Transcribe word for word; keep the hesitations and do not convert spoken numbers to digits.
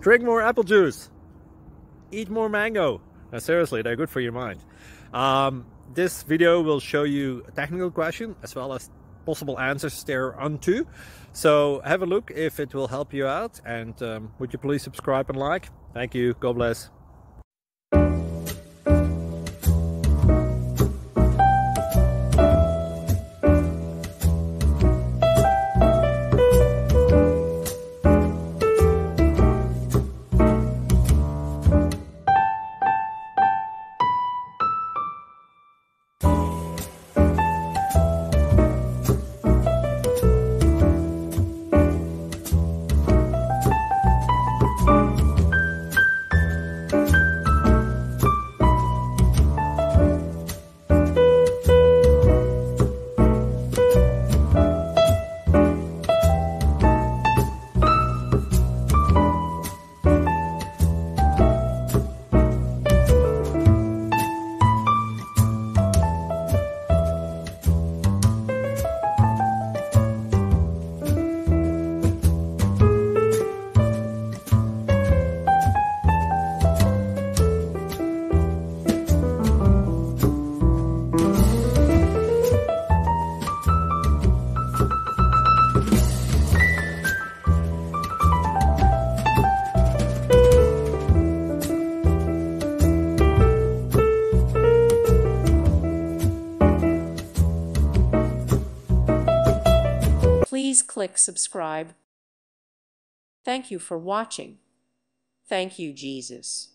Drink more apple juice. Eat more mango. Now, seriously, they're good for your mind. Um, this video will show you a technical question as well as possible answers thereunto. So have a look if it will help you out, and um, would you please subscribe and like? Thank you. God bless. Please click subscribe. Thank you for watching. Thank you, Jesus.